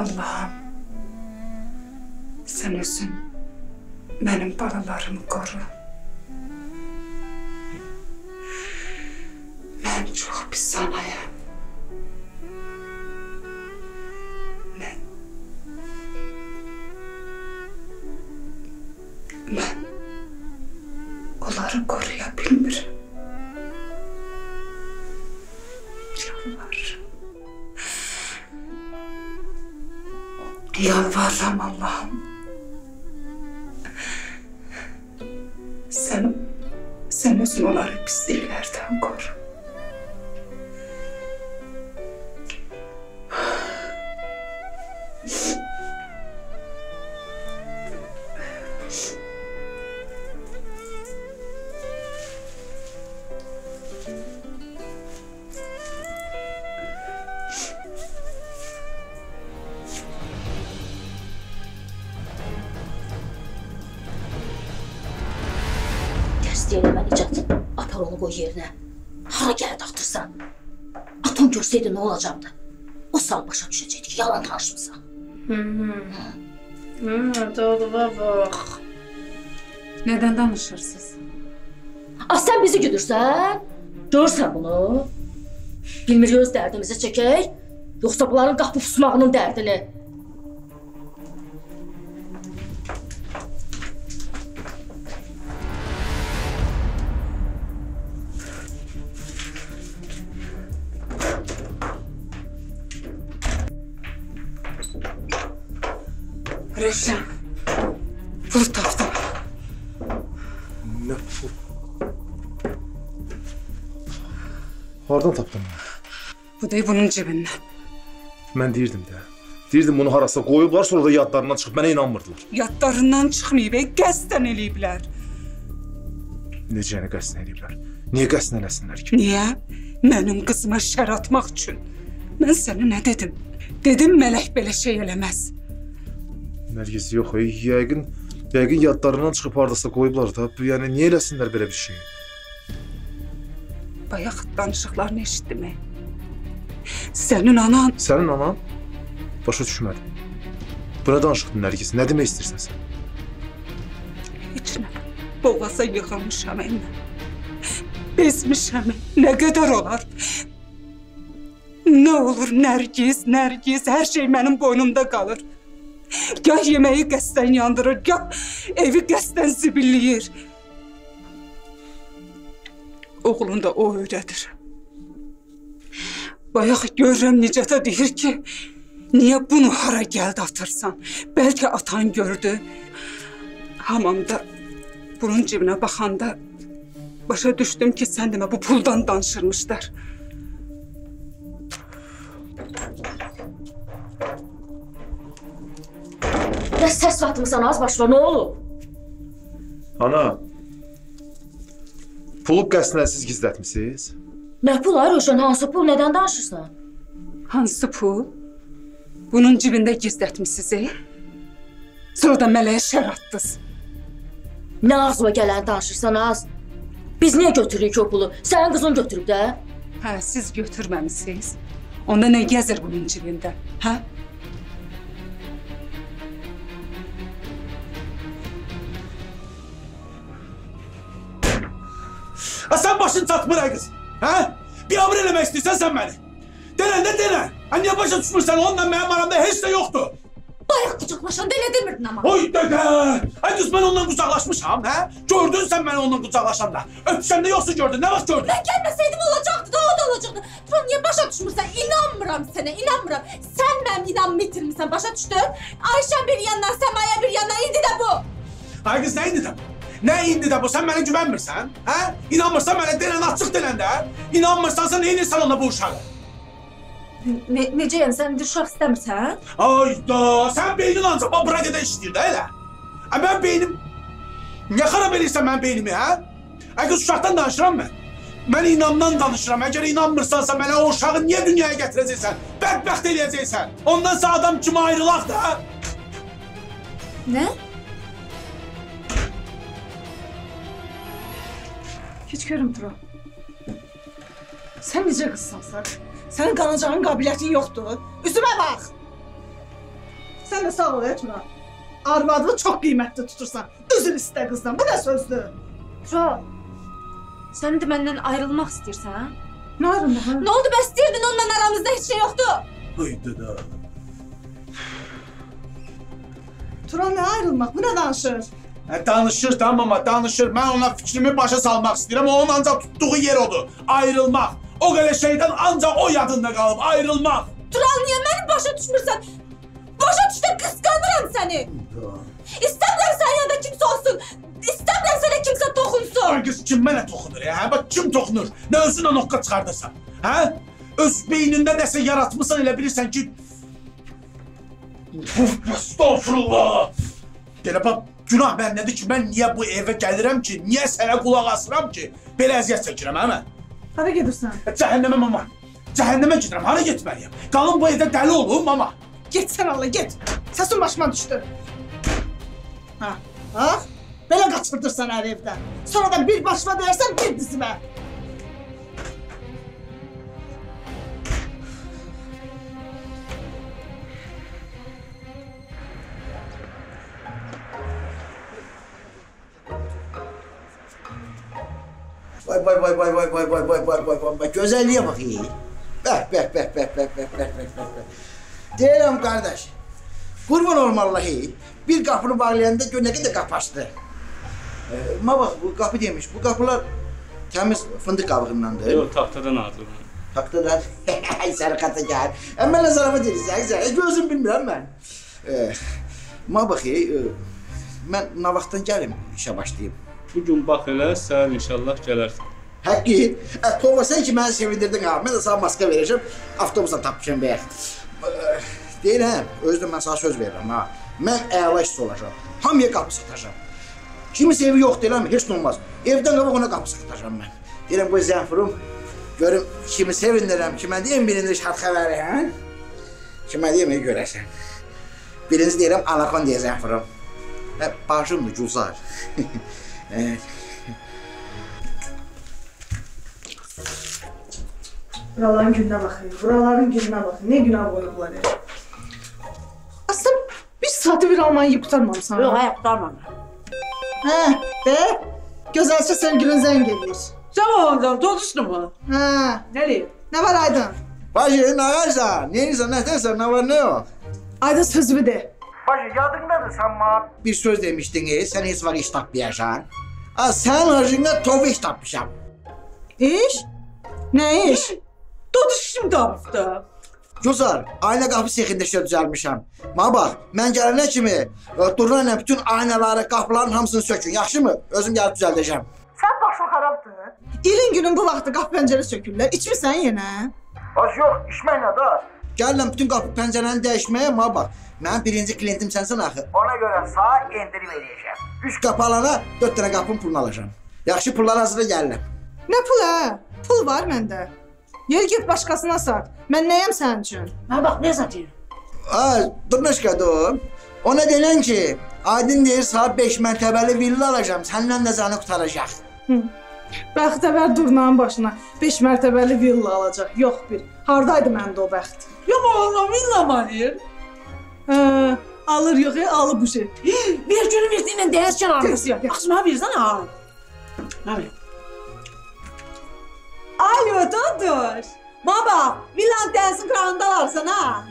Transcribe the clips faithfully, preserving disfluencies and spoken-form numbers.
Allah'ım, sen özün benim balalarımı koru. Ben çok pis anayım. Ben... Ben... Onları koruyabilmirim. Yalvarırım. Yalvarırım Allah'ım. Sen, sen özün onları pisliklerden koru. Deyələ Nicat, apar onu qoy yerinə. Hara gəldi atırsan? Atom görsəydi nə olacaqdı? O sal başa düşəcəkdi ki, yalan tanışmısan. Doğruğa bax. Nədən danışırsınız? Az sən bizi güdürsən? Görürsən bunu? Bilmir öz dərdimizi çəkək, yoxsa bunların qapı pusmağının dərdini. Rövşən, pul tapdım. Ne pul? Hardan tapdın? Bu da bunun cibindən. Mən deyirdim də. Deyirdim bunu harasa qoyublar, sonra da yadlarından çıxıb mənə inanmırdılar. Yadlarından çıxmayıb, qəsdən eləyiblər. Necə yəni qəsdən eləyiblər? Niyə qəsdən eləsinlər ki? Niyə? Mənim qızıma şər atmaq üçün. Mən sənə nə dedim? Dedim mələk belə şey eləməz. Nərgiz, yox, yəqin, yəqin yadlarından çıxıb haradasa qoyublar da. Yəni, niyə eləsinlər belə bir şey? Bayaq danışıqlarını eşitdim. Sənin anan... Sənin anan? Başa düşmədim. Buna danışıqdın Nərgiz, nə demək istəyirsən sən? Heç nə, boğaza yıxılmışam mən. Bezmişəm, nə qədər olar? Nə olur Nərgiz, Nərgiz, hər şey mənim boynumda qalır. Gah yeməyi qəsdən yandırır, gah evi qəsdən zibilləyir. Oğlun da o öyrədir. Bayaq görürəm Nicata deyir ki, niyə bunu hara gəldi atırsan? Bəlkə atan gördü. Hamamda bunun cibinə baxanda başa düşdüm ki, sən demə bu puldan danışırmışlar. Nə səs vatmısan az başla, nə olub? Ana, pulu qəsdən siz gizlətmisiniz? Nə pul ay Rövşən, hansı pul, nədən danışırsan? Hansı pul? Bunun cibində gizlətmişsiniz, e? Sonra da mələyə şər atdınız. Nə ağzıma gələni danışırsan az? Biz niyə götürürük o pulu? Sənin qızın götürüb də? Hə, siz götürməmişsiniz. Onda nə gəzir bunun cibində, hə? Ha sen başın çatmır ay kız. Ha? Bir amr eləmək istəyirsən sən məni. Denən də denən. Ha niyə başa düşmürsən? Onunla mənim aramda heç də yoxdur. Bayaq qucaqlaşanda elə demirdin ama. Oy dədə. Ay kız mən onunla qucaqlaşmışam, hə? Gördün sən məni onunla qucaqlaşanda. Öpüşəndə yoxsa gördün, nə vaxt gördün? Mən gəlməsəydim olacaqdı da, o da olacaqdı. Turan niyə başa düşmürsən? İnanmıram sənə, inanmıram. Sən mənim inamımı itirmirsən, başa düşdün? Ayşən bir yandan, Səmaya bir yandan, indi də bu. Ay kız nə indi də bu? Nə indi də bu? Sən mənə güvənmirsən? Hə? İnanmırsan mənə denən, açıq denən də. İnanmırsansa nə edirsən ona bu uşağı? Ne, necə yəni, sən indi uşaq istəmirsən? Ayda, sən beynin ancaq bax bura qədər işləyir də elə. Hə, mən beynim... Niyə xarab edirsən mənim beynimi, hə? Hə, qız uşaqdan danışıram mən. Mən inamdan danışıram. Əgər inanmırsansa mənə o uşağı niyə dünyaya gətirəcəksən? Bədbəxt eləyəcəksən. Ondan sonra adam kimi ayrılaq da. Nə? Hiç görüm Turan. Sen necə qızsan sən? Sənin qanacağın qabiliyyətin yoxdur. Üzümə bax. Sən də sağ ol etmə. Arvadını çox qiymətli tutursan. Üzül istə qızdan. Bu nə sözdür? Turan, sən də məndən ayrılmaq istəyirsən? Nə ayrılmaq? Nə oldu bəs deyirdin onunla aramızda heç şey yoxdur? Haydi da. Turan nə ayrılmaq? Bu nə danışır? Hə, danışır tamam ama danışır. Mən ona fikrimi başa salmaq istəyirəm. Onun ancaq tutduğu yer odur. Ayrılmaq. O qədər şeydən ancaq o yadında qalıb. Ayrılmaq. Turan, niyə məni başa düşmürsən? Başa düşdə qısqanıram səni. İstəmirəm sənin yanında kimsə olsun. İstəmirəm sənə kimsə toxunsun. Ay qız kim mənə toxunur ya? Hə, bax kim toxunur? Nə özünə noqqa çıxardırsan? Hə? Öz beynində nəsə yaratmısan elə bilirsən ki... Estağfurullah. Gələ bax, günah məndədir ki, mən niyə bu evə gəlirəm ki? Niyə sənə qulaq asıram ki? Belə əziyyət çəkirəm, hə mən? Hara gedirsən? Cəhənnəmə mama. Cəhənnəmə gedirəm, hara getməliyəm? Qalın bu evdə dəli olum mama. Get sən Allah, get. Səsin başıma düşdü. Ha, ha? Belə qaçırdırsan hər evdən. Sonra da bir başıma döyərsən, bir dizimə. Vay vay vay vay vay vay vay vay vay vay vay vay güzelliğe bak iyi. Bak bak bak bak bak bak bak bak bak. Deyirəm qardaş. Qurban olum Allahi. Bir qapını bağlayanda gör nə qədər qapı açdı. Ee, ma bax bu qapı demiş. Bu qapılar təmiz fındıq qabığındandır. Yox, taxtadan hazır. Taxtadan. Ay sərqata gəl. Amma nə zarafat edirsən sən? Heç özüm bilmirəm mən. Ee, ma bax e, mən nə vaxtdan gəlim işə başlayım. Bugün bax elə, səhər inşallah gələrsən. Həqqi, Tova sən ki məni sevindirdin ha. Mən də sana maska verəcəm, avtobusdan tapmışam bəyək. Deyirəm, özdə mən sana söz verirəm ha. Mən əla işçi olacam, hamıya qapı satacam. Kimisə evi yox deyirəm, heç nə olmaz. Evdən qabaq ona qapı satacam mən. Deyirəm, bu zənfurum, görüm kimi sevindirəm ki, mən deyəm birinci şart xəbəri, hə? Ki, mən deyəm, görəsən. Birinci deyirəm, Anakon deyə zənfurum. Hə, başımdır, Gülzar. Evet. Buraların gününə baxın, buraların gününə baxın. Ne günah qoyublar ya? Aslında bir saati bir almayı qurtarmamışsan. Yox, hayır, qurtarmam. Hə, de. Gözəlçə sevgilin zəng edir. Zavallı, doluşdu mu? Hə, Nereye? nə var Aydın? Bacı, ne varsa, neyse, ne dersen, ne var ne yok? Aydın sözümü de. Bacı, yadındadır sen bana bir söz demiştin, e, sen hiç var iş tapmayacaksın. Ha, sen harcında topu iş tapmışam. İş? Ne iş? Doluşum tapdı. Güzel, ayna qapı sexində işə düzəlmişəm. Ma bax, mən gələnə kimi durna bütün aynaları, qapıların hamısını sökün, yaxşı mı? Özüm gəlib düzəldəcəm. Sən başın xarabdır. İlin günün bu vaxtı qapı pəncərə sökürlər. İçmirsən yenə? Az yox, içmək nə da? Gəlirəm bütün qapı pəncərəni dəyişməyə, ma bax. Mənim birinci klientim sənsən axı. Ona görə sağ endirim eləyəcəm. Üç qapı alana dörd dənə qapının pulunu alacağam. Yaxşı pullar hazırda gəlirəm. Nə pul hə? Pul var məndə. Gel git başqasına sat. Mən nəyəm sənin üçün? Hə, bax, nə satayım? Ay, durnaşqadır. Ona denən ki, Aydın deyir, saat beş mərtəbəli villa alacağım, səndən də canı qutaracaq. Hı. Bəxtəvər durnanın başına beş mərtəbəli villa alacaq. Yox bir. Hardaydı məndə o bəxt? Yok oğlum, villa mı alır? Hə, alır yox, e, alır bu şey. Bir günü verdiğinle değerken alır. Tez ya, ya. Kızıma versene ha. Abi. Alo, Dodoş. Baba, villan densin krandalarsan ha.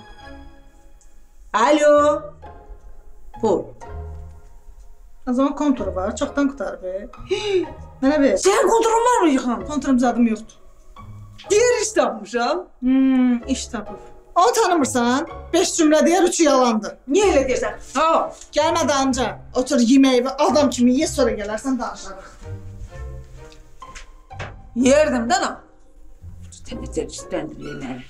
Alo. Bul. O zaman konturu var, çoxdan qutarıb. E. Mənə ver. Senin kontrolün var mı yıkan? Konturum zadım yoxdur. Diğer iş tapmışam. Hmm, iş tapıb. Onu tanımırsan, beş cümlə deyər, üçü yalandır. Niye öyle dersen? Ha. Gəlmə danca, otur yeməyi və adam kimi ye, sonra gələrsən danışarıq. Yerdim de na. Temizler istendir beni.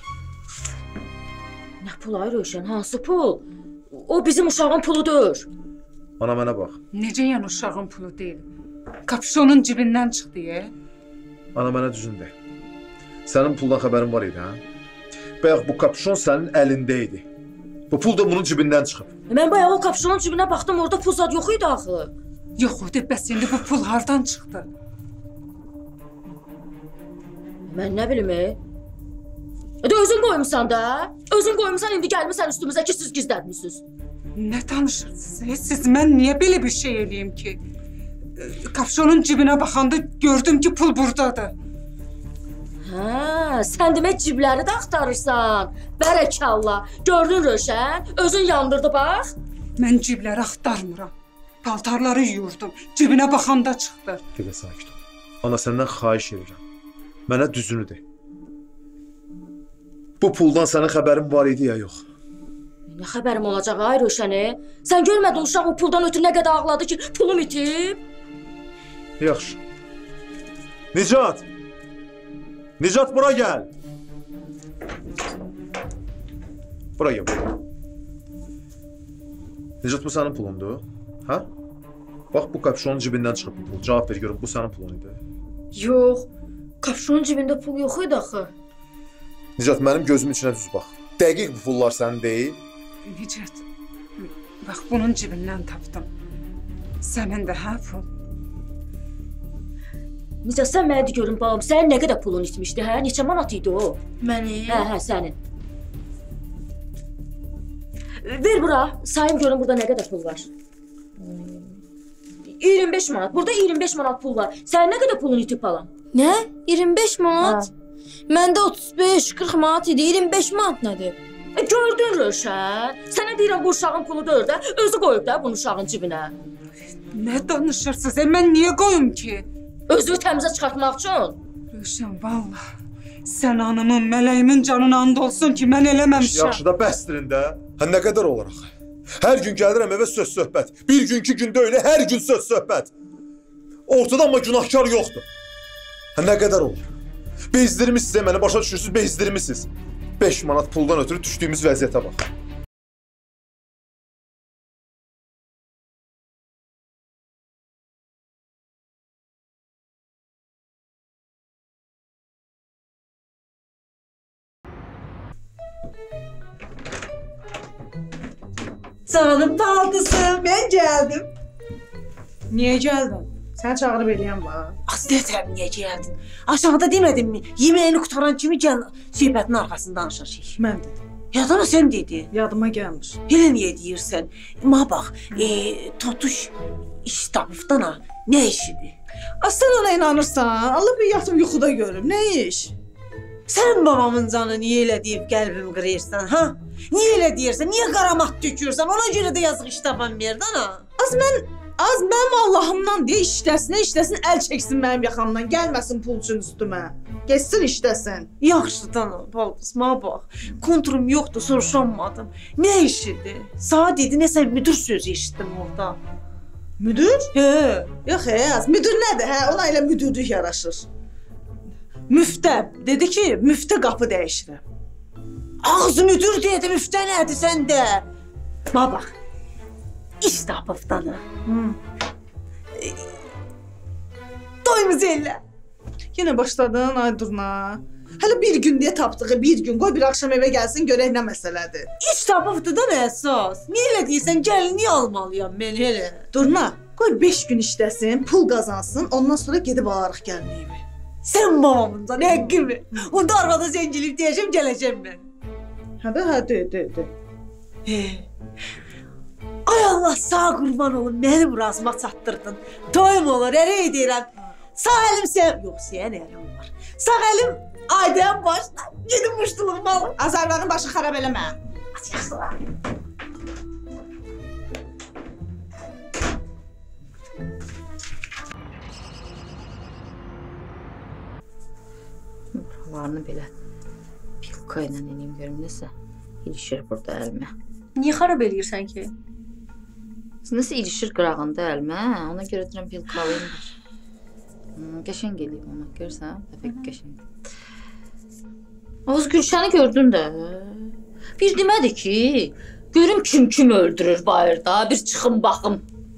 Nə pul ay Rövşən, hansı pul? O bizim uşağın puludur. Ana mənə bax. Necə yəni uşağın pulu deyil? Kapşonun cibindən çıxdı ya. Ana mənə düzün de. Sənin puldan xəbərin var idi, hə? Bayaq bu kapşon sənin əlində idi. Bu pul da bunun cibindən çıxıb. Mən bayaq o kapşonun cibinə baxdım, orada pul zad yox idi axı. Yox idi, bəs indi bu pul hardan çıxdı? Mən nə bilim, e? E də özün qoymusan da. Özün qoymusan, indi gəlmirsən üstümüzə ki, siz gizlətmişsiniz. Ne danışırsınız? Siz mən niye böyle bir şey eləyim ki? Kapşonun cibine bakanda gördüm ki pul buradadır. Hə, sən demək cibləri də axtarırsan. Bərəkallah. Gördün Röşən? Özün yandırdı bax. Mən cibləri axtarmıram. Paltarları yuyurdum. Cibine bakanda çıxdı. Dəqiqə sakit ol. Ana səndən xahiş edirəm. Mənə düzünü de. Bu puldan sənin xəbərin var idi ya yox? Nə xəbərim olacaq ay Röşəni? Sən görmədin uşaq o puldan ötürü nə qədər ağladı ki, pulum itib? Yaxşı. Nicat! Nicat bura gəl! Bura gəl. Nicat bu sənin pulundur? Hə? Bax bu kapşonun cibindən çıxıb bu pul. Cavab ver görüm bu sənin pulun idi. Yox. Kapşonun cibində pul yox idi axı. Nicat mənim gözümün içinə düz bax. Dəqiq bu pullar sənin deyil. Nicat, bak bunun cibindən tapdım. Sənin də hə pul. Necə sən mənə de görüm balam, sənin nə qədər pulun itmişdi, hə? Neçə manat idi o? Məni? Hə, hə, sənin. Ver bura, sayım görüm burada nə qədər pul var. iyirmi beş manat. Burada iyirmi beş manat pul var. Sənin nə qədər pulun itib balam? Nə? iyirmi beş manat? Hə. Məndə otuz beş qırx manat idi. iyirmi beş manat nədir? E, gördün Röşən. Sənə deyirəm bu uşağın pulu deyil də, özü qoyub da bunun uşağın cibinə. Ne danışırsınız? E, mən niye koyum ki? Özünü təmizə çıxartmaq üçün. Röşən, vallahi. Sən anamın, mələyimin canına and olsun ki, mən eləməmişəm. Yaxşı da bəsdirin də. Hə nə qədər olaraq? Hər gün gəlirəm evə söz söhbət. Bir gün, iki gündə öyle hər gün söz söhbət. Ortada amma günahkar yoxdur. Hə nə qədər olur? Bezdirmişsiniz, məni başa düşürsünüz, bezdirmişsiniz. beş manat puldan ötürü düşdüyümüz vəziyyətə bax. Canım baldızım, ben geldim. Niye geldin? Sen çağırıp eləyən var. Aslətən niyə gəldin? Aşağıda demədin mi? Yeməyini qutaran kimi gəl söhbətin arxasında danışacağıq. Mən dedim. Yadana sən dedi. Yadıma gelmiş. Elə niyə deyirsən? Ma bax, e, Totuş iş tapıbdan ha. Nə işidir? Aslan ona inanırsan, Allah bir yatıb yuxuda görüm. Ne iş? Sən babamın canı niyə elə deyib qəlbimi qırırsan, ha? Niyə elə deyirsən? Niyə qaramat tökürsən? Ona görə də yazıq iş tapan verdən ha? Az mən, az mənim Allahımdan deyə işləsin, işləsin, əl çəksin mənim yaxamdan. Gəlməsin pulçun üstümə. Geçsin işləsin. Yaxşı tanım, baldız, ma bax. Kontrum yoxdur, soruşanmadım. Nə işidir? Saat dedi, nəsə müdür sözü eşitdim orada. Müdür? He. Yox, he, az. Müdür nədir? Hə, ona elə müdürlük yaraşır. Müftə dedi ki, müftə qapı dəyişirəm. Ağzı müdür dedi, müftə nədir səndə? Ma bax, iş tapıbdan ha. Doymuz elə. Yenə başladın ay durna. Hələ bir gün deyə tapdığı bir gün. Qoy bir axşam evə gəlsin, görək nə məsələdir. İş tapıbdı da nə əsas? Niyə elə deyirsən, gəlini almalıyam mən elə? Durna, qoy beş gün işləsin, pul qazansın, ondan sonra gedib alarıq gəlini evi. Sən babamınca nə kimi? Onda arvada zəncilib deyəcəm, gələcəm mən. Hə də, hə, de, de, de. He. Ay Allah sağ qurban olun, məni burazıma çatdırdın. Toyum olur, ərə deyirəm. Sağ əlim sən... Yox, sən əlim var. Sağ əlim aydayan başla. Gedin muştuluğumu alın. Azarların başı xarab eləmə. Az yaxşılar. Buralarını belə pilka ilə ineyim görüm nəsə. İlişir burada əlimə. Niyə xarab eləyirsən ki? Nəsə ilişir qırağında əlimə. Ona görə deyirəm pilkalayım bir. Hmm, qəşəng eləyib ona. Görsən? Təfək qəşəng. Oğuz Gülşəni gördün də. Bir demədi ki, görüm kim kim öldürür bayırda. Bir çıxın baxım.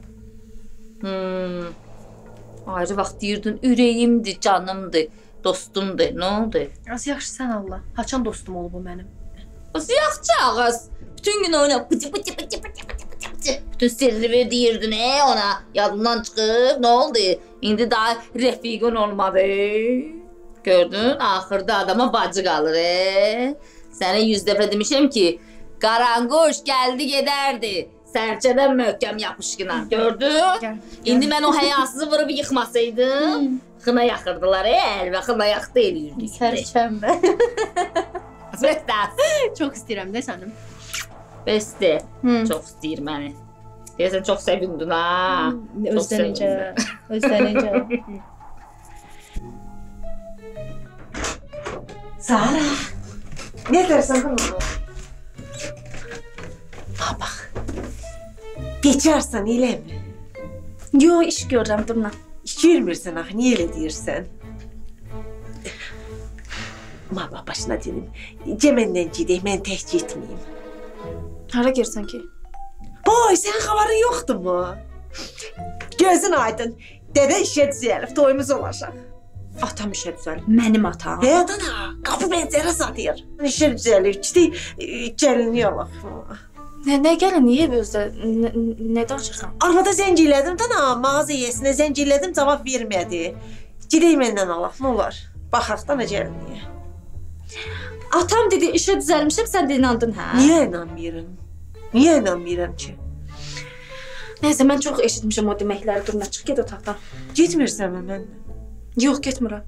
Hmm. Ayrı vaxt deyirdin, ürəyimdir, canımdır, dostumdur. Nə oldu? Az yaxşı sən Allah. Haçan dostum olub o mənim? Az yaxşı ağız. Bütün gün oynayıb pıcı pıcı pıcı pıcı pıcı pıcı pıcı. Bütün sirri deyirdin e ona. Yadından çıxıb, nə oldu? İndi daha rəfiqin olmadı. Gördün, axırda adama bacı qalır e. Sənə yüz dəfə demişəm ki, qaranquş gəldi gedərdi. Sərçədən möhkəm yapışqına. Gördün? İndi mən o həyasızı vurub yıxmasaydım, xına yaxırdılar, əl və xına yaxdı eləyirdik. Sərçəm bə. Bəstəs. Çox istəyirəm də sənim. Bəstə. Çox istəyir məni. Deyəsən, çox sevindin, ha? Özdə necə, özdə necə. Sara, ne dersen bunu? Ha bak, geçersen ile mi? Yo, iş görürəm, durma. İş görmürsən axı, niye öyle deyirsən? Ma bak başına dedim, Cemenden gidək, mən tək getməyim. Hara girsən ki? Boy, sənin xabarın yoxdur mu? Gözün aydın, dədə işə düzəlib, toyumuz olacaq. Atam işə düzəlib. Mənim atam. Hə, adana, qapı pəncərə satır. İşə düzəlib, gidik, gəlini yolaq. Nə, nə gəlin, niyə özdə, nə danışırsan? Arvada zəng elədim, dana, mağaza yesinə zəng elədim, cavab vermədi. Gidək məndən alaq, nə olar? Baxaq da nə gəliniyə. Atam dedi, işə düzəlmişəm, sən də inandın, hə? Niyə inanmıram? Niyə inanmıram ki? Nəysə, mən çox eşitmişəm o deməkləri, durma, çıx, get otaqdan. Getmirsən mi mənlə? Yox, getmirəm.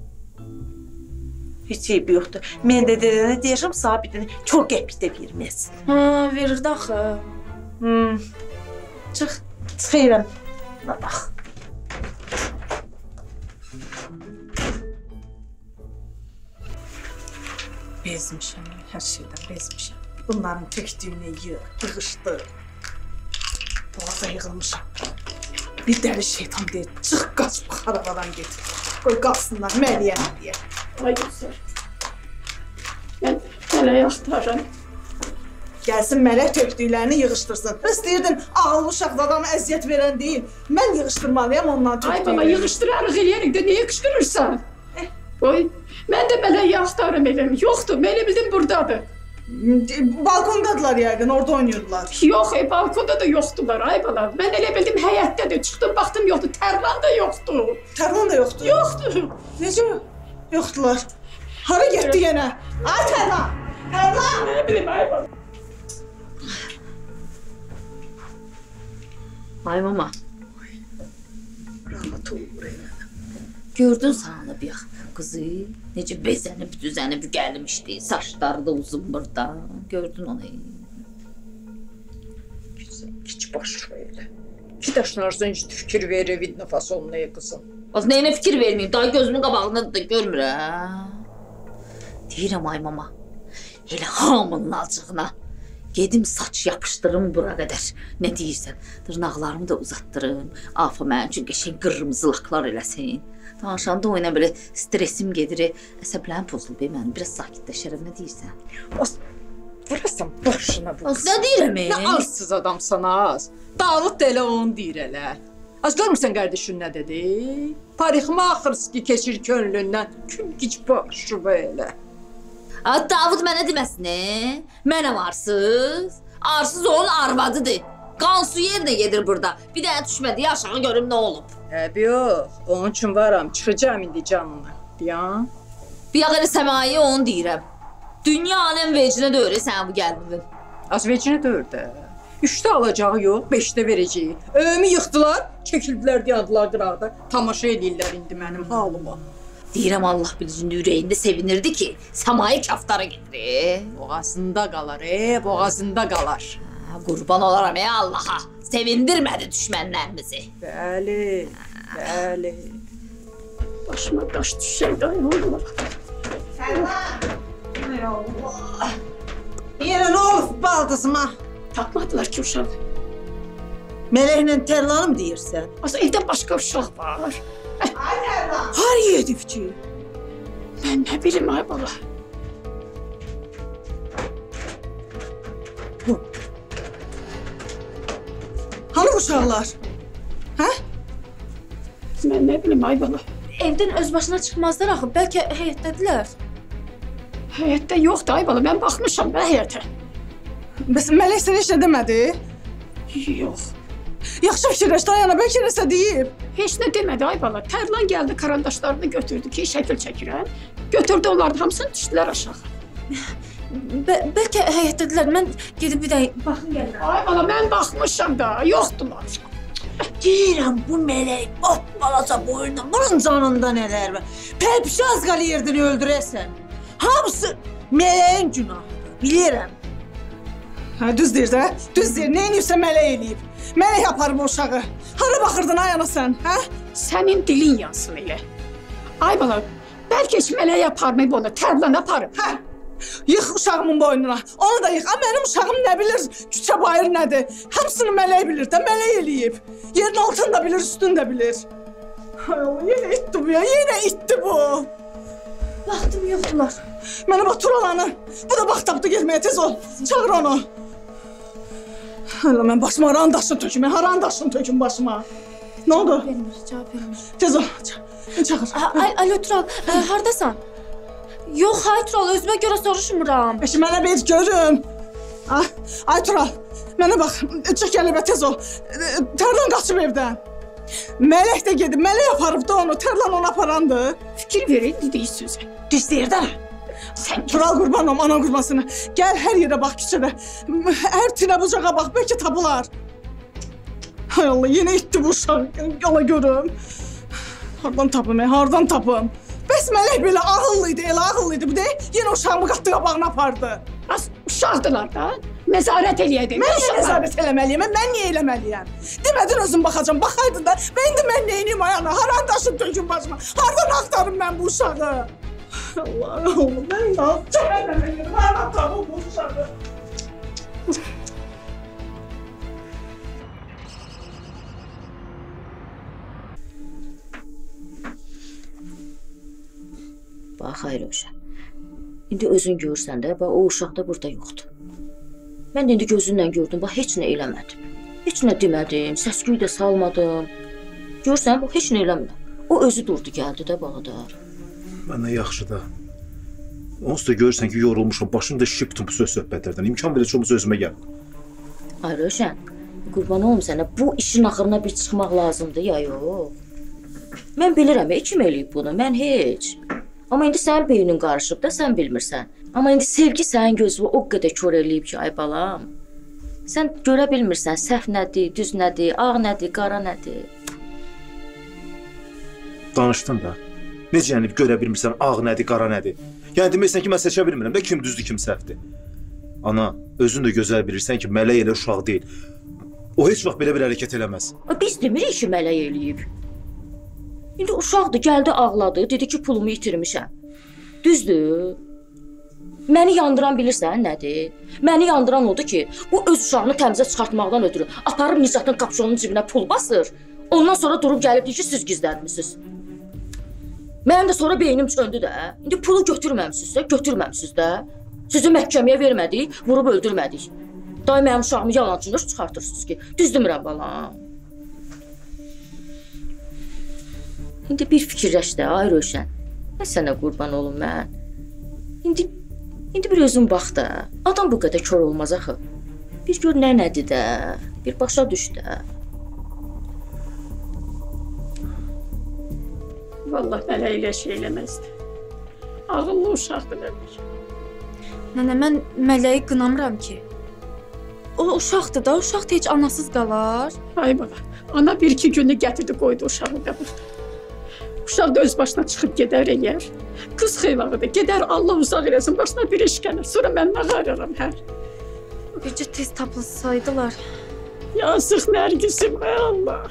Heç eyb yoxdur. Mən də dedənə deyəcəm, sabitini çox qəpik də verməz. Ha, verirdi axı. Hmm. Çıx. Çıxıram. Bax. Bezmişəm, hər şeydən bezmişəm. Bunların tökdüyünü yığ, yığışdır. Boğaza yığılmışam. Bir dəli şeytan deyir, çıx, qaç bu xarabadan get. Qoy qalsınlar, məliyəm deyə. Ay gözlər. Mən mələk axtarıram. Gəlsin mələk tökdüklərini yığışdırsın. İstəyirdin, ağıllı uşaqda adamı əziyyət verən deyil. Mən yığışdırmalıyam ondan tökdüklərini. Ay baba, yığışdırarıq eləyərik də, niyə qışqırırsan? Oy, mən də mələyi axtarım eləm. Yoxdur, mən elə bildim buradadır. Balkondadılar yəqin, orada oynayırdılar. Yox, e, balkonda da yoxdular, ay bala. Mən elə bildim həyətdədir. Çıxdım, baxdım yoxdur, Tərlan da yoxdur. Tərlan da yoxdur? Yoxdur. Necə yoxdular? Hara getdi yenə? Ay Tərlan! Tərlan! Nə bilim, ay bala. Ay mama. Rahat olur elə. Gördün sana bir kızı, necə bezənib, düzənib gəlmişdi, saçları da uzun burada. Gördün onu. Hiç baş elə. İki daşınarsan hiç fikir verir, evinə fasolunaya qızım. Az neyine fikir vermeyeyim, daha gözümün qabağında da görmürəm. Deyirəm ay mama, elə hamının acığına. Gedim saç yapışdırım bura qədər. Nə deyirsən? Dırnaqlarımı da uzatdırım. Afa mənim üçün qəşəng qırmızı laklar eləsin. Danışanda o ilə belə stresim gedir. Əsəblərim pozulub mənim. Biraz sakitləşərəm. Nə deyirsən? Az vurasan başına bu. Az nə deyirəm? Nə arsız adamsan az. Davud da elə onu deyir elə. Az görmürsən qardaşın nə dedi? Tariximə axırsız ki keçir könlündən. Küm gic başı belə. Davud mənə deməsin, mənəm arsız. Arsız onun arvadıdır. Qansu yerinə gedir burada. Bir dənə düşmədi, aşağı görüm nə olub. Əbi yox, onun üçün varam, çıxacağım indi canına. Deyən? Bir yaxın səmayı onu deyirəm. Dünyanın vecinə döyür sən bu gəlminin. Az vecinə döyür də. Üçdə alacağı yox, beşdə verəcəyi. Övümü yıxdılar, çəkildilər deyəndilər qıraqda. Tamaşa eləyirlər indi mənim halıma. Deyirəm Allah bilicinin ürəyində sevinirdi ki, səmayı kaftara getirir. Boğazında qalar, e, boğazında qalar. Ha, qurban olaram ey Allaha. Sevindirmədi düşmənlərimizi. Bəli, bəli. Başıma daş düşsəydi, ay Allah. Ay Allah. Yenə nə olub baldızıma? Tapmadılar ki uşaq. Mələklə Tərlanı mı deyirsən? Az evdə başqa uşaq var. Ay Tərlan! Har yedib ki? Mən nə bilim ay bala. Hanı uşaqlar? Hə? Mən nə bilim ay bala. Evdən öz başına çıxmazlar axı, bəlkə həyətdədirlər. Həyətdə yoxdur ay bala, mən baxmışam da həyətə. Bəs Mələk sənə heç nə demədi? Yox. Yaxşı fikirləş, dayana, bəlkə nəsə deyib. Heç nə demədi ay bala. Tərlan gəldi, karandaşlarını götürdü ki, şəkil çəkirəm. Götürdü onları hamısını düşdülər aşağı. Bə bəlkə həyətdədirlər. Mən gedib bir də baxım gəlirəm. Ay bala, mən baxmışam da, yoxdular. Deyirəm bu mələk bot balaca boyunda, bunun canında nələr var. Pəlpişi az qal yerdini öldürəsən. Hamısı mələyin günahıdır, bilirəm. Hə, düz deyir də, düz deyir. Nə edirsə mələk eləyib. Mələk aparıb o uşağı. Hara baxırdın ay ana sən, hə? Sənin dilin yansın elə. Ay bala, bəlkə heç mələk aparmayıb onu, tərlan aparıb. Hə? Yıx uşağımın boynuna. Onu da yıx. Amma mənim uşağım nə bilir, küçə bayır nədir? Hamısını mələk bilir də, mələk eləyib. Yerin altını da bilir, üstünü də bilir. Hay Allah, yenə itdi bu ya, yenə itdi bu. Vaxtım yoxdular. Mənə bax Turalanı. Bu da vaxt tapdı getməyə, tez ol. Çağır onu. Hay Allah, mən başıma haran daşın töküm, haran daşın töküm başıma. Nə oldu? Vermir, cavab vermir. Tez ol, çağır. Ay, alo Tural, ə, hardasan? Yox, hay Tural, özümə görə soruşmuram. Eşi, mənə bir görüm. Ay, ay Tural, mənə bax, çıx gəlibə, tez ol. Tərlan qaçıb evdən. Mələk də gedib, mələk aparıbdı onu, Tərlan onu aparandı. Fikir verin, dedik sözə. Düz deyir də. Sən Tural qurbanım, ana qurbansına. Gəl hər yerə bax küçədə. Hər tinə bucağa bax, bəlkə tapılar. Hay Allah, yenə itdi bu uşaq. Yola görüm. Hardan tapım, hardan tapım? Bəs mələk belə ağıllıydı, elə ağıllıydı. Bu deyil, yenə uşağımı qatdı qabağına apardı. Az uşaqdılar da, nəzarət eləyədim. Mən niyə nəzarət eləməliyəm, mən niyə eləməliyəm? Demədin özün baxacam, baxaydın da, mən indi mən neyiniyim ayağına, haran daşın tökün başıma, hardan axtarım mən bu uşağı? Allah, Allah, mən də cəhənnəmə gedim, haran tapım bu uşağı? Bax, ay Rövşən. İndi özün görsən də, bax, o uşaq da burada yoxdur. Mən indi gözünlə gördüm, bax, heç nə eləmədim. Heç nə demədim, səsküyü də salmadım. Görsən, bax, heç nə eləmədim. O özü durdu, gəldi də Bağdar. Mənə yaxşı da. Onsuz da görürsən ki, yorulmuşam, başım da şişib bütün bu söz söhbətlərdən. İmkan belə çoxumuz özümə gəl. Ay Rövşən, qurban olum sənə, bu işin axırına bir çıxmaq lazımdır, ya yox. Mən bilirəm, kim eləyib bunu, mən heç. Amma indi sənin beynin qarışıb da, sən bilmirsən. Amma indi sevgi sənin gözünü o qədər kör eləyib ki, ay balam. Sən görə bilmirsən, səhv nədir, düz nədir, ağ nədir, qara nədir. Danışdın da. Necə yəni görə bilmirsən, ağ nədir, qara nədir? Yəni deməksən ki, mən seçə bilmirəm də kim düzdür, kim səhvdir. Ana, özün də gözəl bilirsən ki, mələk elə uşaq deyil. O heç vaxt belə bir hərəkət eləməz. Biz demirik ki, mələk eləyib. İndi uşaqdır, gəldi, ağladı, dedi ki, pulumu itirmişəm. Düzdür. Məni yandıran bilirsən nədir? Məni yandıran odur ki, bu öz uşağını təmizə çıxartmaqdan ötürü aparıb Nicatın kapşonunun cibinə pul basır. Ondan sonra durub gəlib deyir ki, siz gizlətmisiniz. Mənim də sonra beynim çöndü də. İndi pulu götürməmsinizsə, götürməmsiniz də. Sizi məhkəməyə vermədik, vurub öldürmədik. Day mənim uşağımı yalancında çıxartırsınız ki, düz demirəm balam. İndi bir fikirləş də, ay Rövşən. Mən sənə qurban olum mən. İndi, indi bir özün bax da. Adam bu qədər kör olmaz axı. Bir gör nə nədir də, bir başa düş də. Vallahi mələk elə şey eləməzdi. Ağıllı uşaqdır mələk. Nənə, mən mələyi qınamıram ki. O uşaqdır da, uşaq da heç anasız qalar. Ay bala, ana bir-iki günü gətirdi, qoydu uşağı da burada. Uşaq da öz başına çıxıb gedər eləyər. Qız xeylağıdır, gedər Allah uzaq eləsin, başına bir iş gəlir. Sonra mən nə qararım, hər? Bircə tez tapılsaydılar. Yazıq Nərgizim, ay Allah.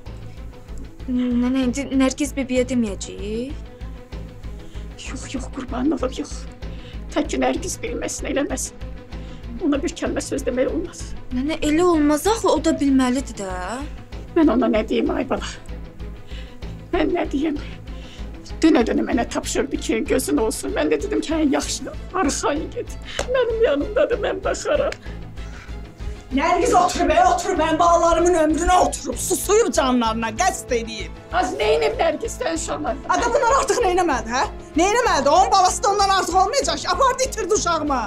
Nənə, indi Nərgiz bebeyə deməyəcəyik. Yox, yox, qurban olub, yox. Tək ki, Nərgiz bilməsin, eləməsin. Ona bir kəlmə söz demək olmaz. Nənə, elə olmaz axı, o da bilməlidir də. Mən ona nə deyim, ay bala? Mən nə deyim? Dünə-dünə mənə tapşırdı ki, gözün olsun. Mən də dedim ki, hə, yaxşı, arxayın get. Mənim yanımdadır, mən baxaram. Nərgiz oturub, ey, oturub, mən bağlarımın ömrünə oturub, susuyub canlarına, qəsd edeyim. Az neynib Nərgiz, sən uşaqlar? Ada bunlar artıq neynəmədi, hə? Neynəmədi? Onun balası da ondan artıq olmayacaq ki, apardı, itirdi uşağımı.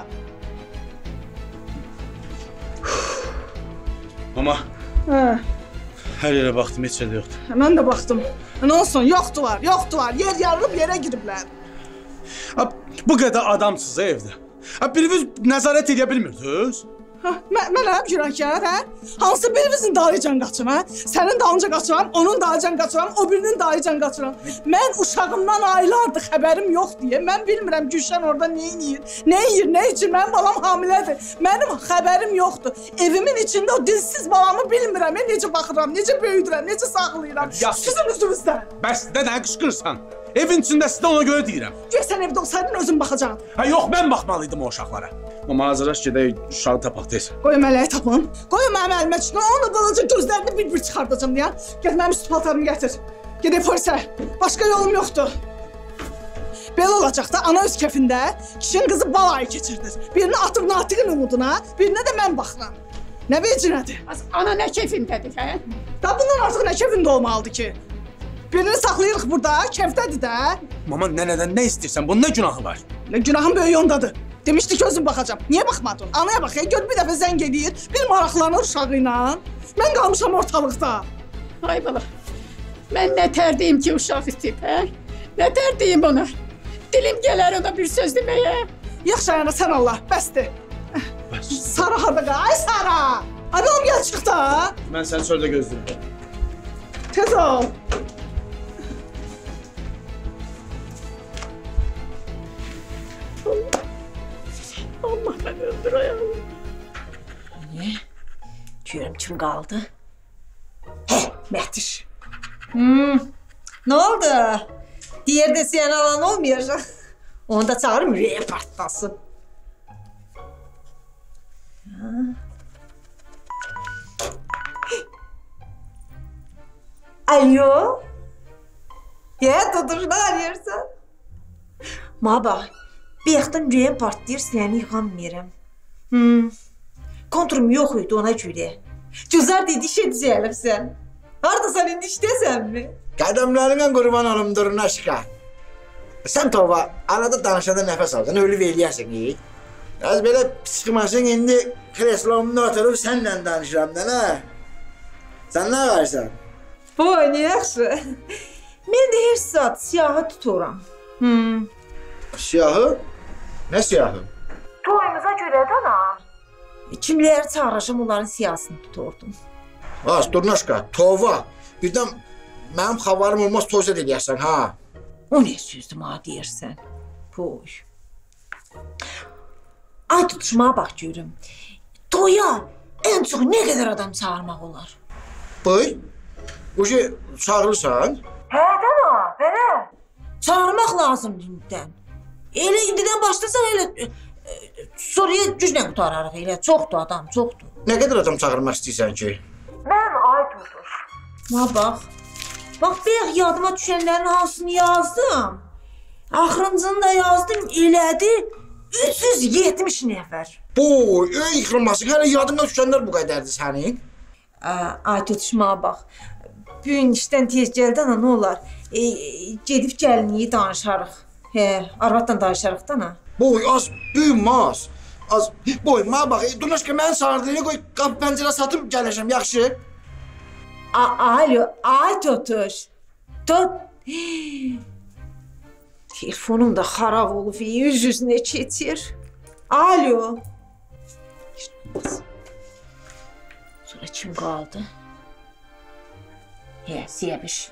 Ama Hə. hər yerə baxdım, heç yerdə yoxdur. Mən də baxdım. Nə olsun, yoxdular, yoxdular. Yer yarılıb yerə giriblər. Bu qədər adamsız evdə. Ha, biriniz nəzarət edə bilmirdiniz? Ha, mən, mənəm günahkar, hə? Hansı birimizin dayıcan qaçım, hə? Sənin dalınca qaçıram, onun dayıcan qaçıram, o birinin dayıcan qaçıram. Mən uşağımdan aylardır xəbərim yox deyə, mən bilmirəm Gülşən orada nə yiyir, nə yiyir, nə içir, mənim balam hamilədir. Mənim xəbərim yoxdur. Evimin içində o dilsiz balamı bilmirəm, mən necə baxıram, necə böyüdürəm, necə saxlayıram. Sizin üzünüzdən. Bəs nədən qışqırırsan? Evin içində sizdə ona görə deyirəm. Gəl sən evdə olsaydın özün baxacaqdın. Ha, yox, mən baxmalıydım o uşaqlara. Amma hazırlaş gedək uşağı tapaq tez. Qoy mələyi tapın. Qoy mənim əlimə çıxın. Onu balaca gözlərini bir-bir çıxardacağım deyə. Gəl mənim üst paltarımı gətir. Gedək polisə. Başqa yolum yoxdur. Belə olacaq da ana öz kefində kişinin qızı balayı keçirdir. Birini atıb Natiqin umuduna, birinə də mən baxıram. Nə vecinədir? Ana nə keyfindədir, hə? Da bundan artıq nə kefində olmalıdır ki? Birini saxlayırıq burada, kefdədir də. Mama, nənədən nə istəyirsən? Bunun nə günahı var? Nə günahın böyük ondadır. Demişdi ki, özüm baxacam. Niyə baxmadın? Anaya bax, ya, gör bir dəfə zəng edir, bir maraqlanır uşağı ilə. Mən qalmışam ortalıqda. Ay bala, mən nə tərdiyim ki, uşaq istəyib, hə? Nə tərdiyim ona? Dilim gələr ona bir söz deməyə. Yaxşı, ana, sən Allah, bəsdir. Bəs. Sara harada qal? Ay, Sara! Adam gəl çıx da. Mən səni çöldə gözləyirəm. Tez ol. Allah beni öldür ayağım. Ne? Görüm kim kaldı? Heh, Mehdiş. Hmm. Ne oldu? Diğer de sen alan olmayacak. Onu da çağırım yüreğe partlasın. Alo? Ya tutuş ne arıyorsun? Ma bak. Bir yaxdan yüreğim partlayır, səni yıxanmayıram. Hmm. Kontrum yox idi ona görə. Güzar dedi, işə düzəlibsən. Haradasan indi işdəsən mi? Qədəmlərinə qurban olum Durnaşka. Sən Tova, arada danışanda nəfəs aldın, ölüb eləyəsən. Az belə çıxmasın, indi kreslomda oturub sənlə danışıram da, nə? Sən nə varsan? Boy, ne yaxşı. Mən də hər saat siyahı tuturam. Hmm. Siyahı? Nə siyahı? Toyumuza görə də ana. Kimləri çağıracam, onların siyasını tuturdum. Az, Durnaşka, Tova. Birdən mənim xavarım olmaz tozət eləyəsən, ha? O ne sözdür, ma deyirsən? Boy. Ay tutuşmağa bax görüm. Toya ən çox nə qədər adam çağırmaq olar? Boy, bu şey çağırırsan? Hə, dana, belə. Çağırmaq lazımdır indidən. Elə indidən başlasaq, elə e, soruya güclə qutararıq, elə çoxdur adam, çoxdur. Nə qədər adam çağırmaq istəyirsən ki? Mən ay tutuş. Ma bax, bax bayaq yadıma düşənlərin hamısını yazdım. Axırıncını da yazdım, elədi üç yüz yetmiş nəfər. Boy, ey yıxılmasın, hələ yadımda düşənlər bu qədərdir sənin. Ay tutuşmağa bax, bu gün işdən tez gəldi ana, nə olar? E, gedib gəlinliyi danışarıq. Hə, arvadla danışarıq da ana. Boy, az büyümaz. Az, boy, ma bax, e, Durnaşka mənim sardığını qoy, qap pəncərə satıb gələcəm, yaxşı? Alo, ay tutuş. Tut. Telefonum da xarab olub, yüz yüzünə keçir. Alo. Sonra kim qaldı? Hə, Siyabiş.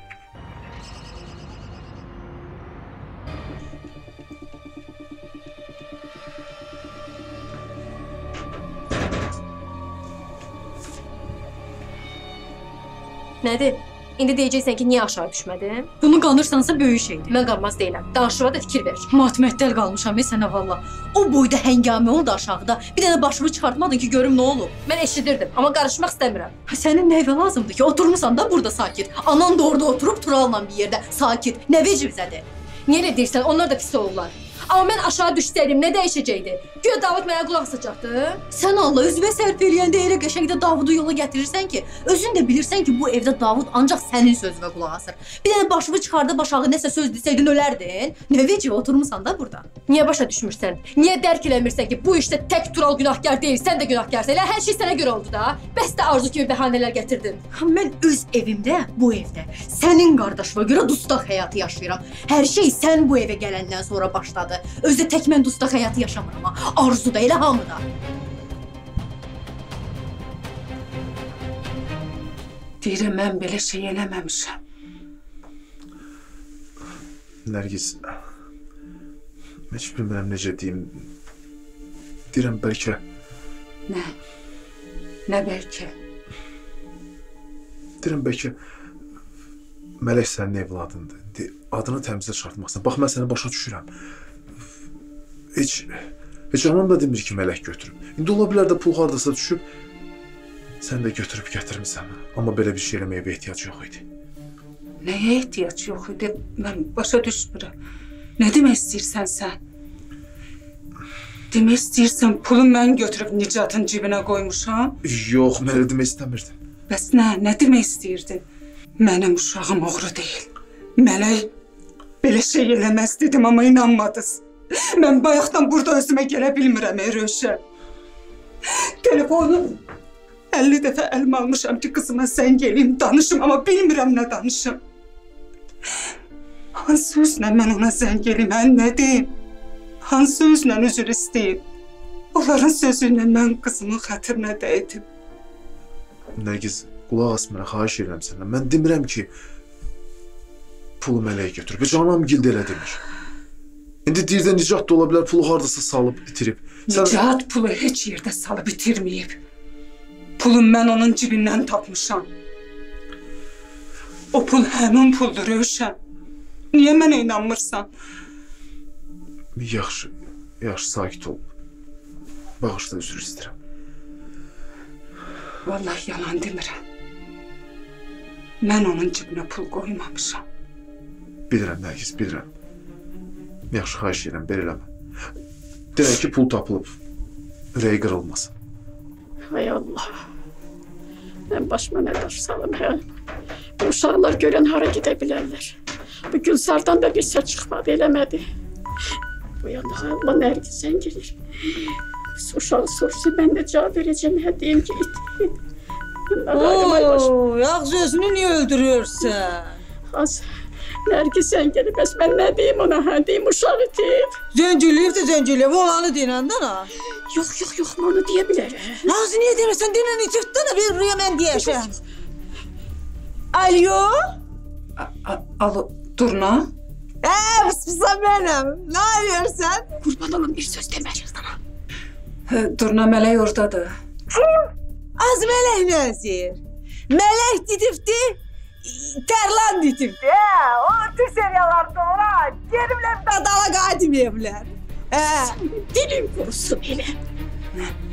Nədir? İndi deyəcəksən ki, niyə aşağı düşmədim? Bunu qanırsansa böyük şeydir. Mən qalmaz deyiləm. Danışığa da fikir ver. Matmətdəl qalmışam, sənə valla. O boyda həngamə oldu aşağıda. Bir dənə başımı çıxartmadın ki, görüm nə olub. Mən eşidirdim, amma qarışmaq istəmirəm. Sənin nə evə lazımdır ki, oturmusan da burada sakit. Anan da orada oturub Turalla bir yerdə sakit. Nə vecibzədir? Niyə elə deyirsən? Onlar da pis olurlar. Amma mən aşağı düşsəydim nə dəyişəcəkdi? Güya Davud mənə qulaq asacaqdı. Sən Allah özünə sərf eləyəndə elə qəşəngdə Davudu yola gətirirsən ki, özün də bilirsən ki, bu evdə Davud ancaq sənin sözünə qulaq asır. Bir dənə başımı çıxardıb aşağı nəsə söz desəydin ölərdin. Nə vecib oturmusan da burada. Niyə başa düşmürsən? Niyə dərk eləmirsən ki, bu işdə tək Tural günahkar deyil, sən də günahkarsan. Elə hər şey sənə görə oldu da. Bəs də arzu kimi bəhanələr gətirdin. Mən öz evimdə, bu evdə sənin qardaşına görə dustaq həyatı yaşayıram. Hər şey sən bu evə gələndən sonra başladı. uşağı. Özü tək mən dustaq həyatı yaşamıram ha. Arzu da elə hamıda. Deyirəm, mən belə şey eləməmişəm. Nərgiz, heç bilmirəm necə deyim. Deyirəm, bəlkə... Nə? Nə bəlkə? Deyirəm, bəlkə Mələk sənin evladındır. Adını təmizlə çıxartmaqsan. Bax, mən səni başa düşürəm. Heç, heç anam da demir ki, Mələk götürüb. İndi ola bilər də pul hardasa düşüb, sən də götürüb gətirmirsən. Amma belə bir şey eləməyə bir ehtiyac yox idi. Nəyə ehtiyac yox idi? Mən başa düşmürəm. Nə demək istəyirsən sən? Demək istəyirsən pulu mən götürüb Nicatın cibinə qoymuşam? Yox, mən elə demək istəmirdim. Bəs nə? Nə demək istəyirdin? Mənim uşağım oğru deyil. Mələk belə şey eləməz dedim, amma inanmadınız. Mən bayaqdan burada özümə gələ bilmirəm, ey Rövşən. Telefonu əlli dəfə əlimə almışam ki, qızıma zəng eləyim, danışım, amma bilmirəm nə danışım. Hansı üzlə mən ona zəng eləyim, hə, nə deyim? Hansı üzlə üzr istəyim? Onların sözü ilə mən qızımın xətrinə dəydim. Nərgiz, qulaq as mənə, xahiş edirəm səndən. Mən demirəm ki, pulu Mələyə götürüb. Heç anam gildə elə demir. İndi deyirdə Nicat da ola bilər, pulu hardasa salıb itirib. Sən... Nicat pulu heç yerdə salıb itirməyib. Pulu mən onun cibindən tapmışam. O pul həmin puldur, Rövşən. Niyə mənə inanmırsan? Yaxşı, yaxşı, sakit ol. Bağışla, üzr istəyirəm. Vallahi yalan demirəm. Mən onun cibinə pul qoymamışam. Bilirəm, Nərgiz, bilirəm. Yaxşı, xahiş edirəm, belə eləmə. Deyək ki, pul tapılıb, ürəyi qırılmasın. Hay Allah. Mən başıma nə daş salım, hə? Bu uşaqlar görən hara gedə bilərlər. Bu Gülsardan da bir səs çıxmadı, eləmədi. Bu yana Allah Nərgizdən gelir. Uşağı sorsa, mən də cavab verəcəm, hə deyim ki, it. Ooo, yağız özünü niyə öldürürsən? Az, Nərgizdən gelir, bəs mən nə deyim ona, hə deyim, uşağı itib. Zənciliyib də zənciliyib, olanı deyəndən ha? Yox, yox, yox, mən onu deyə bilərəm. Nazı niyə deməsən, deyən itirdin, bir buraya mən deyəşəm. Alo? Alo, Durna? Eee, pıspısa mənəm, nə arıyorsan? Qurban olun, bir söz deməli sana. Durna, Mələk oradadır. Kim? Az Mələk nəzir. Mələk didibdi, Tərlan didibdi. Hə, o Türk seriyalarında ora, gerimlər badala qayıtmayıblar. Hə. Dilin qurusun elə. Nə?